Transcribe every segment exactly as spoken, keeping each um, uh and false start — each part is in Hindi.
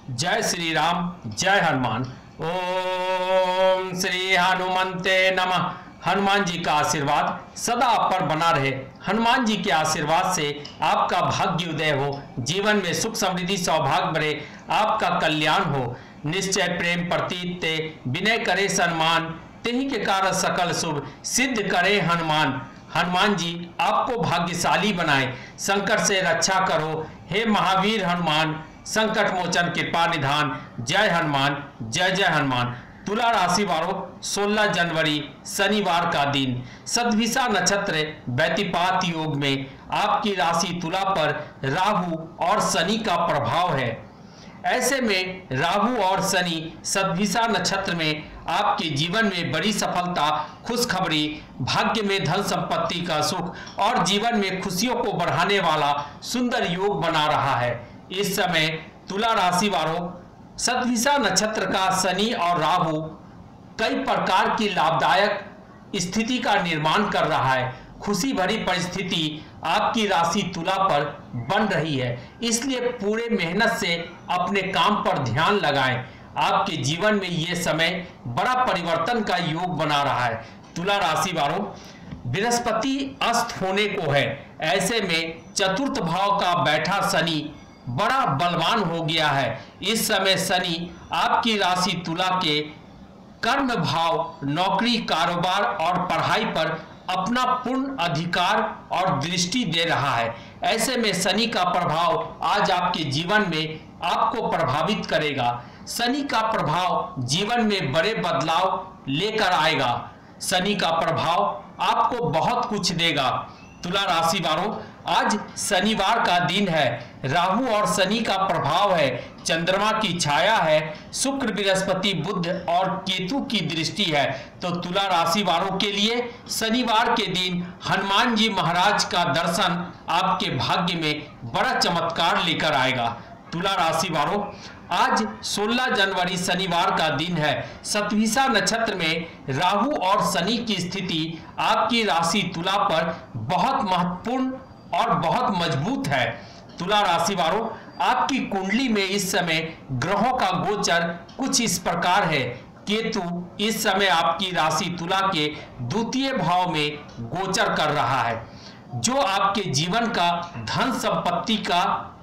जय श्री राम, जय हनुमान। ओम श्री हनुमंते नमः। हनुमान जी का आशीर्वाद सदा आप पर बना रहे। हनुमान जी के आशीर्वाद से आपका भाग्योदय हो, जीवन में सुख समृद्धि सौभाग्य बढ़े, आपका कल्याण हो। निश्चय प्रेम प्रतीत ते विनय करे सम्मान, तेहि के कारण सकल शुभ सिद्ध करे हनुमान। हनुमान जी आपको भाग्यशाली बनाए, संकट से रक्षा करो हे महावीर हनुमान। संकट मोचन कृपा निधान, जय हनुमान, जय जय हनुमान। तुला राशि वालों, सोलह जनवरी शनिवार का दिन सतभिषा नक्षत्र व्यतिपात योग में आपकी राशि तुला पर राहु और शनि का प्रभाव है। ऐसे में राहु और शनि सतभिषा नक्षत्र में आपके जीवन में बड़ी सफलता, खुशखबरी, भाग्य में धन संपत्ति का सुख और जीवन में खुशियों को बढ़ाने वाला सुंदर योग बना रहा है। इस समय तुला राशि वालों, सतभिषा नक्षत्र का शनि और राहु कई प्रकार की लाभदायक स्थिति का निर्माण कर रहा है। खुशी भरी परिस्थिति आपकी राशि तुला पर बन रही है, इसलिए पूरे मेहनत से अपने काम पर ध्यान लगाएं। आपके जीवन में ये समय बड़ा परिवर्तन का योग बना रहा है। तुला राशि वालों, बृहस्पति अस्त होने को है। ऐसे में चतुर्थ भाव का बैठा शनि बड़ा बलवान हो गया है। इस समय शनि आपकी राशि तुला के कर्म भाव, नौकरी, कारोबार और पढ़ाई पर अपना पूर्ण अधिकार और दृष्टि दे रहा है। ऐसे में शनि का प्रभाव आज आपके जीवन में आपको प्रभावित करेगा। शनि का प्रभाव जीवन में बड़े बदलाव लेकर आएगा। शनि का प्रभाव आपको बहुत कुछ देगा। तुला राशि वालों, आज शनिवार का दिन है। राहु और शनि का प्रभाव है। चंद्रमा की छाया है। शुक्र, बृहस्पति, बुध और केतु की दृष्टि है। तो तुला राशि वालों के लिए शनिवार के दिन हनुमान जी महाराज का दर्शन आपके भाग्य में बड़ा चमत्कार लेकर आएगा। तुला राशि वालों, आज सोलह जनवरी शनिवार का दिन है। सतभिषा नक्षत्र में राहु और शनि की स्थिति आपकी राशि तुला पर बहुत महत्वपूर्ण और बहुत मजबूत है। तुला राशि वालों, आपकी कुंडली में इस समय ग्रहों का गोचर कुछ इस प्रकार है। केतु इस समय आपकी राशि तुला के द्वितीय भाव में गोचर कर रहा है, जो आपके जीवन का धन संपत्ति का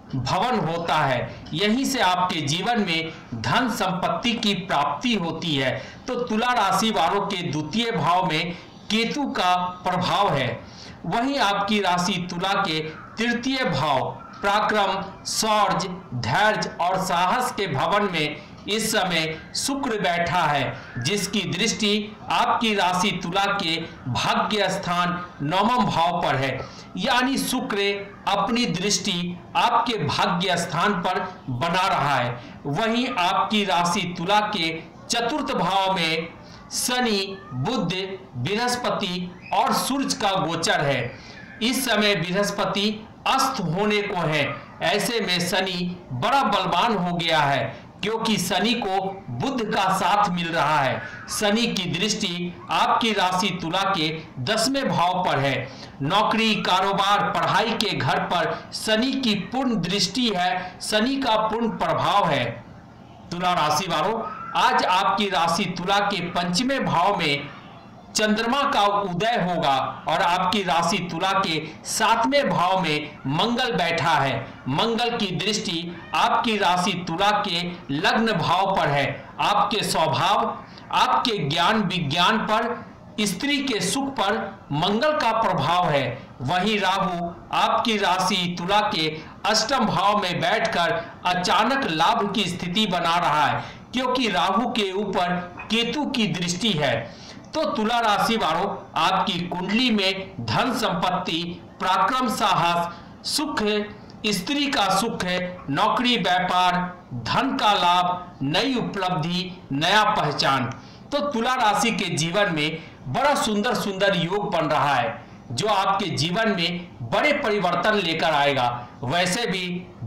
भवन होता है। यहीं से आपके जीवन में धन संपत्ति की प्राप्ति होती है। तो तुला राशि वालों के द्वितीय भाव में केतु का प्रभाव है। वहीं आपकी राशि तुला के तृतीय भाव पराक्रम, शौर्य, धैर्य और साहस के भवन में इस समय शुक्र बैठा है, जिसकी दृष्टि आपकी राशि तुला के भाग्य स्थान नवम भाव पर है। यानी शुक्र अपनी दृष्टि आपके भाग्य स्थान पर बना रहा है। वहीं आपकी राशि तुला के चतुर्थ भाव में शनि, बुध, बृहस्पति और सूर्य का गोचर है। इस समय बृहस्पति अस्त होने को है। ऐसे में शनि बड़ा बलवान हो गया है, क्योंकि शनि को बुध का साथ मिल रहा है। शनि की दृष्टि आपकी राशि तुला के दसवें भाव पर है। नौकरी, कारोबार, पढ़ाई के घर पर शनि की पूर्ण दृष्टि है। शनि का पूर्ण प्रभाव है। तुला राशि वालों, आज आपकी राशि तुला के पंचवें भाव में चंद्रमा का उदय होगा और आपकी राशि तुला के सातवें भाव में मंगल बैठा है। मंगल की दृष्टि आपकी राशि तुला के लग्न भाव पर है। आपके स्वभाव, आपके ज्ञान विज्ञान पर, स्त्री के सुख पर मंगल का प्रभाव है। वहीं राहु आपकी राशि तुला के अष्टम भाव में बैठकर अचानक लाभ की स्थिति बना रहा है, क्योंकि राहु के ऊपर केतु की दृष्टि है। तो तुला राशि वालों, आपकी कुंडली में धन संपत्ति, पराक्रम, साहस, सुख, स्त्री का सुख, नौकरी, व्यापार, धन का लाभ, नई उपलब्धि, नया पहचान। तो तुला राशि के जीवन में बड़ा सुंदर सुंदर योग बन रहा है, जो आपके जीवन में बड़े परिवर्तन लेकर आएगा। वैसे भी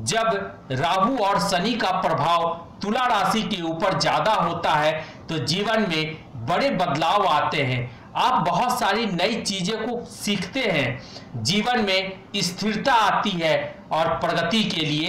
जब राहु और शनि का प्रभाव तुला राशि के ऊपर ज्यादा होता है, तो जीवन में बड़े बदलाव आते हैं। आप बहुत सारी नई चीजें को सीखते हैं। जीवन में स्थिरता आती है और प्रगति के लिए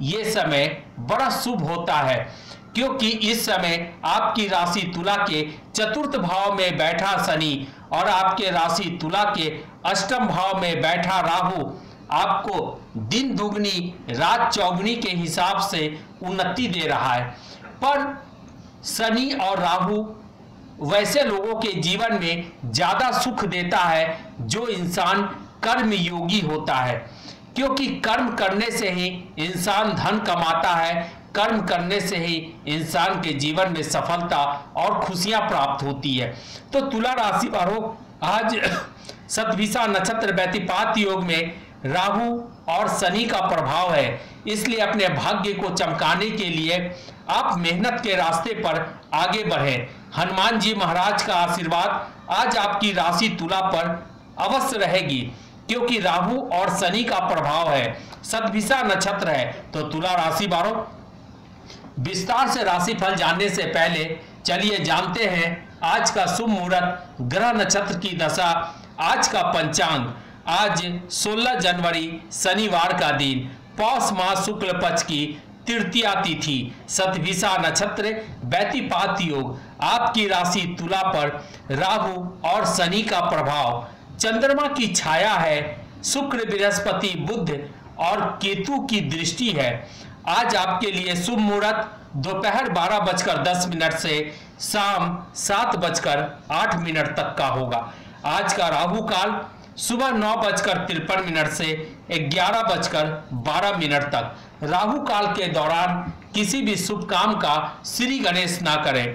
ये समय बड़ा शुभ होता है, क्योंकि इस समय आपकी राशि तुला के चतुर्थ भाव में बैठा शनि और आपके राशि तुला के अष्टम भाव में बैठा राहु आपको दिन दुगनी रात चौगुनी के हिसाब से उन्नति दे रहा है। पर शनि और राहु वैसे लोगों के जीवन में ज्यादा सुख देता है जो इंसान कर्म योगी होता है, क्योंकि कर्म करने से ही इंसान धन कमाता है, कर्म करने से ही इंसान के जीवन में सफलता और खुशियां प्राप्त होती है। तो तुला राशि वालों, आज शतभिषा नक्षत्र व्यतिपात योग में राहु और शनि का प्रभाव है, इसलिए अपने भाग्य को चमकाने के लिए आप मेहनत के रास्ते पर आगे बढ़ें। हनुमान जी महाराज का आशीर्वाद आज आपकी राशि तुला पर अवश्य रहेगी, क्योंकि राहु और शनि का प्रभाव है, शतभिषा नक्षत्र है। तो तुला राशि वालों, विस्तार से राशिफल जानने से पहले चलिए जानते हैं आज का शुभ मुहूर्त, ग्रह नक्षत्र की दशा, आज का पंचांग। आज सोलह जनवरी शनिवार का दिन, पौष माह शुक्ल पक्ष की तृतीया तिथि, शतभिषा नक्षत्र, व्यतिपात योग। आपकी राशि तुला पर राहु और शनि का प्रभाव, चंद्रमा की छाया है, शुक्र बृहस्पति बुध और केतु की दृष्टि है। आज आपके लिए शुभ मुहूर्त दोपहर बारह बजकर दस मिनट से शाम सात बजकर आठ मिनट तक का होगा। आज का राहु काल सुबह नौ बजकर तिरपन मिनट से ग्यारह बजकर बारह मिनट तक। राहु काल के दौरान किसी भी शुभ काम का श्री गणेश ना करें।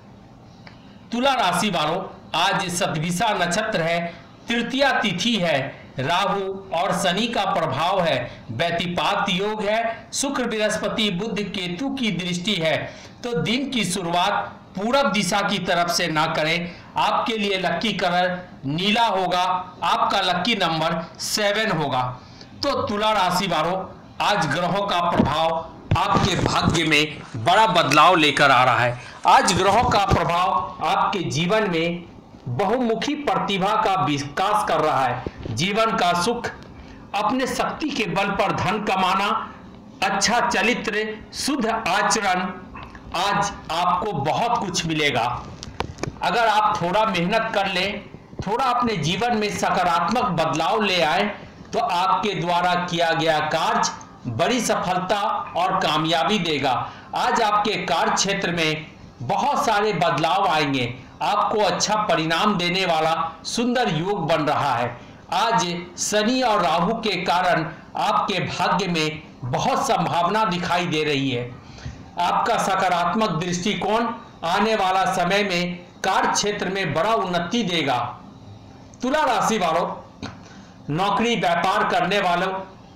तुला राशि वालों, आज शतभिषा नक्षत्र है, तृतीया तिथि है, राहु और शनि का प्रभाव है, व्यतिपात योग है, शुक्र बृहस्पति बुध केतु की दृष्टि है। तो दिन की शुरुआत पूरब दिशा की तरफ से ना करें। आपके लिए लक्की कलर नीला होगा, आपका लक्की नंबर सेवन होगा। तो तुला राशि वालों, आज ग्रहों का प्रभाव आपके भाग्य में बड़ा बदलाव लेकर आ रहा है। आज ग्रहों का प्रभाव आपके जीवन में बहुमुखी प्रतिभा का विकास कर रहा है। जीवन का सुख, अपने शक्ति के बल पर धन कमाना, अच्छा चरित्र, शुद्ध आचरण, आज आपको बहुत कुछ मिलेगा। अगर आप थोड़ा मेहनत कर लें, थोड़ा अपने जीवन में सकारात्मक बदलाव ले आए, तो आपके द्वारा किया गया कार्य बड़ी सफलता और कामयाबी देगा। आज आपके कार्य क्षेत्र में बहुत सारे बदलाव आएंगे, आपको अच्छा परिणाम देने वाला सुंदर योग बन रहा है। आज शनि और राहु के कारण आपके भाग्य में बहुत संभावना दिखाई दे रही है। आपका सकारात्मक दृष्टिकोण आने वाला समय में कार्य क्षेत्र में बड़ा उन्नति देगा। तुला राशि वालों, नौकरी व्यापार करने वालों,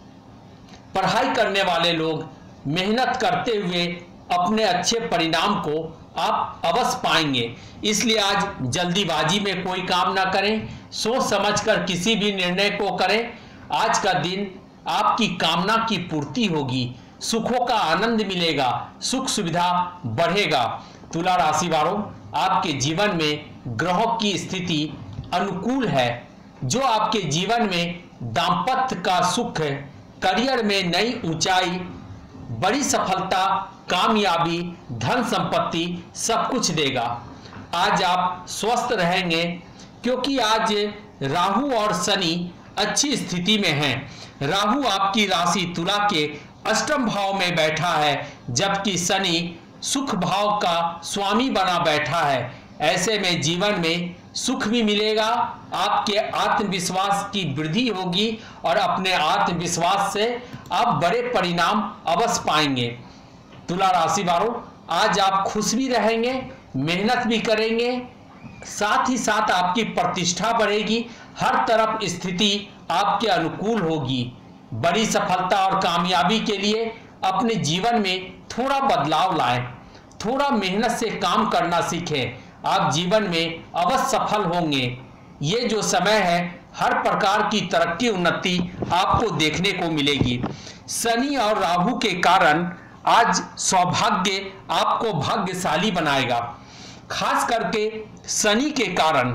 पढ़ाई करने वाले लोग मेहनत करते हुए अपने अच्छे परिणाम को आप अवश्य पाएंगे। इसलिए आज जल्दीबाजी में कोई काम ना करें, सोच समझकर किसी भी निर्णय को करें। आज का दिन आपकी कामना की पूर्ति होगी, सुखों का आनंद मिलेगा, सुख सुविधा बढ़ेगा। तुला राशि वालों, आपके जीवन में ग्रहों की स्थिति अनुकूल है, जो आपके जीवन में दाम्पत्य का सुख, करियर में नई ऊंचाई, बड़ी सफलता, कामयाबी, धन संपत्ति सब कुछ देगा। आज आप स्वस्थ रहेंगे, क्योंकि आज राहु और शनि अच्छी स्थिति में हैं। राहु आपकी राशि तुला के अष्टम भाव में बैठा है, जबकि शनि सुख भाव का स्वामी बना बैठा है। ऐसे में जीवन में सुख भी मिलेगा, आपके आत्मविश्वास की वृद्धि होगी और अपने आत्मविश्वास से आप बड़े परिणाम अवश्य पाएंगे। तुला राशि वालों, आज आप खुश भी रहेंगे, मेहनत भी करेंगे, साथ ही साथ आपकी प्रतिष्ठा बढ़ेगी, हर तरफ स्थिति आपके अनुकूल होगी। बड़ी सफलता और कामयाबी के लिए अपने जीवन में थोड़ा बदलाव लाएं, थोड़ा मेहनत से काम करना सीखें, आप जीवन में अवश्य सफल होंगे। ये जो समय है, हर प्रकार की तरक्की उन्नति आपको देखने को मिलेगी। शनि और राहु के कारण आज सौभाग्य आपको भाग्यशाली बनाएगा। खास करके शनि के कारण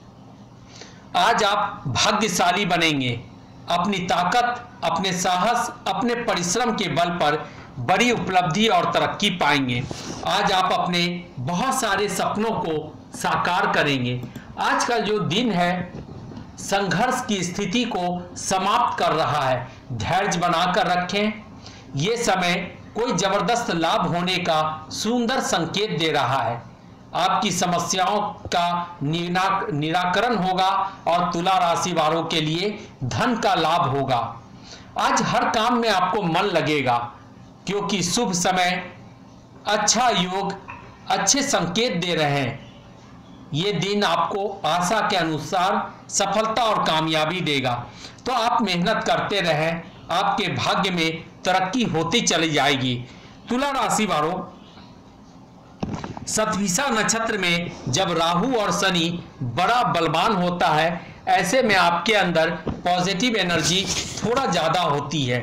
आज आप भाग्यशाली बनेंगे। अपनी ताकत, अपने साहस, अपने परिश्रम के बल पर बड़ी उपलब्धि और तरक्की पाएंगे। आज आप अपने बहुत सारे सपनों को साकार करेंगे। आज का जो दिन है संघर्ष की स्थिति को समाप्त कर रहा है। धैर्य बनाकर रखें। ये समय कोई जबरदस्त लाभ होने का सुंदर संकेत दे रहा है। आपकी समस्याओं का निराकरण होगा और तुला राशि वालों के लिए धन का लाभ होगा। आज हर काम में आपको मन लगेगा क्योंकि शुभ समय, अच्छा योग, अच्छे संकेत दे रहे हैं। ये दिन आपको आशा के अनुसार सफलता और कामयाबी देगा। तो आप मेहनत करते रहें, आपके भाग्य में तरक्की होती चली जाएगी। तुला राशि वालों, शतभिषा नक्षत्र में जब राहु और शनि बड़ा बलवान होता है, ऐसे में आपके अंदर पॉजिटिव एनर्जी थोड़ा ज़्यादा होती है।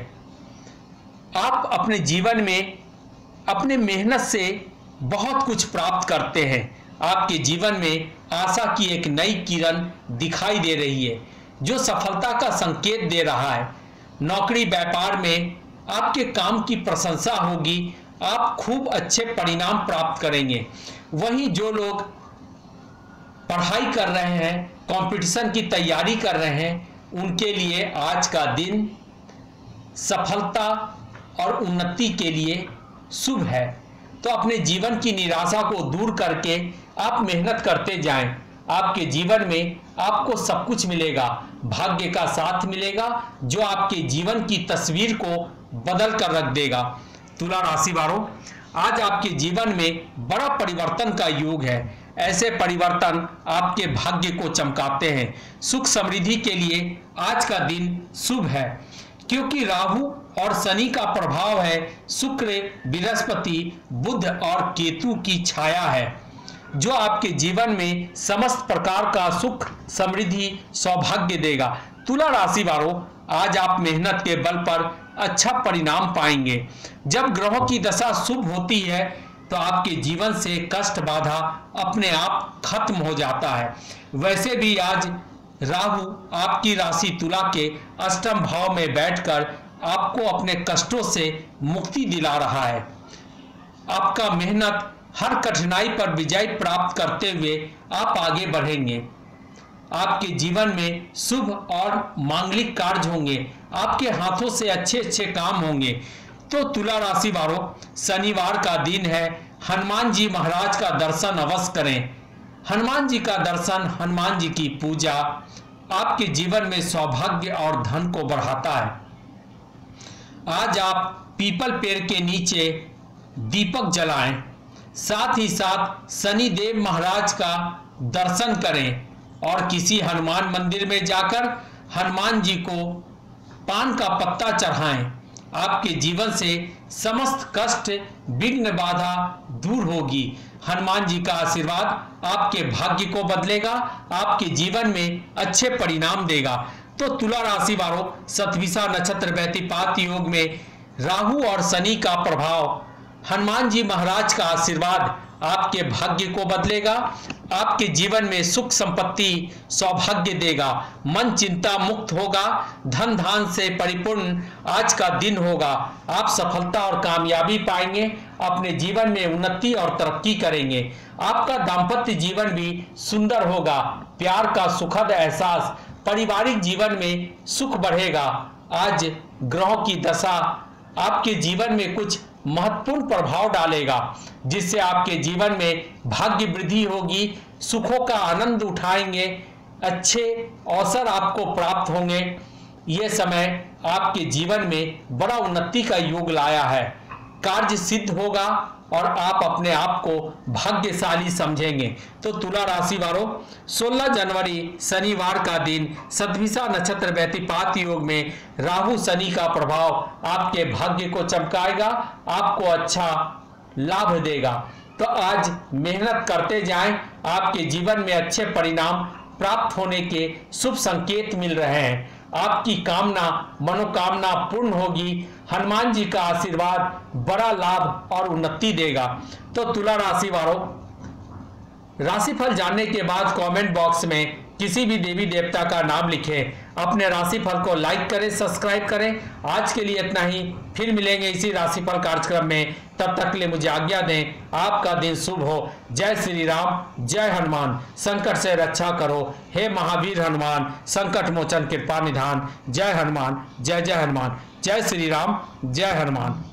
आप अपने जीवन में अपने मेहनत से बहुत कुछ प्राप्त करते हैं। आपके जीवन में आशा की एक नई किरण दिखाई दे रही है जो सफलता का संकेत दे रहा है। नौकरी व्यापार में आपके काम की प्रशंसा होगी। आप खूब अच्छे परिणाम प्राप्त करेंगे। वहीं जो लोग पढ़ाई कर रहे हैं, कंपटीशन की तैयारी कर रहे हैं, उनके लिए आज का दिन सफलता और उन्नति के लिए शुभ है। तो अपने जीवन की निराशा को दूर करके आप मेहनत करते जाएं। आपके जीवन में आपको सब कुछ मिलेगा। भाग्य का साथ मिलेगा जो आपके जीवन की तस्वीर को बदल कर रख देगा। तुला राशि वालों, आज आपके जीवन में बड़ा परिवर्तन का योग है। ऐसे परिवर्तन आपके भाग्य को चमकाते हैं। सुख समृद्धि के लिए आज का दिन शुभ है क्योंकि राहु और शनि का प्रभाव है। शुक्र, बृहस्पति, बुध और केतु की छाया है जो आपके जीवन में समस्त प्रकार का सुख, समृद्धि, सौभाग्य देगा। तुला राशि वालों, आज आप मेहनत के बल पर अच्छा परिणाम पाएंगे। जब ग्रहों की दशा शुभ होती है तो आपके जीवन से कष्ट बाधा अपने आप खत्म हो जाता है। वैसे भी आज राहु आपकी राशि तुला के अष्टम भाव में बैठकर आपको अपने कष्टों से मुक्ति दिला रहा है। आपका मेहनत हर कठिनाई पर विजय प्राप्त करते हुए आप आगे बढ़ेंगे। आपके जीवन में शुभ और मांगलिक कार्य होंगे। आपके हाथों से अच्छे अच्छे काम होंगे। तो तुला राशि वालों, शनिवार का दिन है। हनुमान जी महाराज का दर्शन अवश्य करें। हनुमान जी का दर्शन, हनुमान जी की पूजा आपके जीवन में सौभाग्य और धन को बढ़ाता है। आज आप पीपल पेड़ के नीचे दीपक जलाएं। साथ ही साथ शनि देव महाराज का दर्शन करें और किसी हनुमान मंदिर में जाकर हनुमान जी को पान का पत्ता चढ़ाएं। आपके जीवन से समस्त कष्ट, विघ्न, बाधा दूर होगी। हनुमान जी का आशीर्वाद आपके भाग्य को बदलेगा, आपके जीवन में अच्छे परिणाम देगा। तो तुला राशि वालों, शतभिषा नक्षत्र व्यतिपात योग में राहु और शनि का प्रभाव, हनुमान जी महाराज का आशीर्वाद आपके भाग्य को बदलेगा। आपके जीवन में सुख संपत्ति, सौभाग्य देगा। मन चिंता मुक्त होगा। धन धान से परिपूर्ण आज का दिन होगा। आप सफलता और कामयाबी पाएंगे। अपने जीवन में उन्नति और तरक्की करेंगे। आपका दाम्पत्य जीवन भी सुंदर होगा। प्यार का सुखद एहसास, पारिवारिक जीवन में सुख बढ़ेगा। आज ग्रहों की दशा आपके जीवन में कुछ महत्वपूर्ण प्रभाव डालेगा जिससे आपके जीवन में भाग्य वृद्धि होगी। सुखों का आनंद उठाएंगे। अच्छे अवसर आपको प्राप्त होंगे। ये समय आपके जीवन में बड़ा उन्नति का योग लाया है। कार्य सिद्ध होगा और आप अपने आप को भाग्यशाली समझेंगे। तो तुला राशि वालों, सोलह जनवरी शनिवार का दिन शतभिषा नक्षत्र व्यतिपात योग में राहु शनि का प्रभाव आपके भाग्य को चमकाएगा, आपको अच्छा लाभ देगा। तो आज मेहनत करते जाएं। आपके जीवन में अच्छे परिणाम प्राप्त होने के शुभ संकेत मिल रहे हैं। आपकी कामना मनोकामना पूर्ण होगी। हनुमान जी का आशीर्वाद बड़ा लाभ और उन्नति देगा। तो तुला राशि वालों, राशिफल जानने के बाद कमेंट बॉक्स में किसी भी देवी देवता का नाम लिखें। अपने राशिफल को लाइक करें, सब्सक्राइब करें। आज के लिए इतना ही, फिर मिलेंगे इसी राशिफल कार्यक्रम में। तब तक के लिए मुझे आज्ञा दें। आपका दिन शुभ हो। जय श्री राम, जय हनुमान। संकट से रक्षा करो हे महावीर हनुमान, संकट मोचन कृपा निधान। जय हनुमान, जय जय हनुमान। जय श्री राम, जय हनुमान।